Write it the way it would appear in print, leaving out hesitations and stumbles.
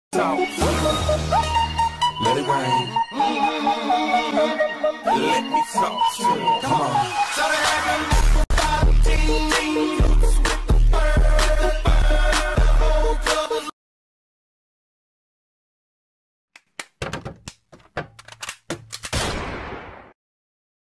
Talk. Let it rain. Let me talk. Come on.